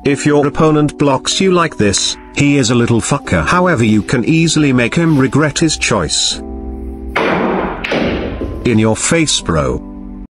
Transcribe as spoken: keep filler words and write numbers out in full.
If your opponent blocks you like this, he is a little fucker. However, you can easily make him regret his choice. In your face, bro.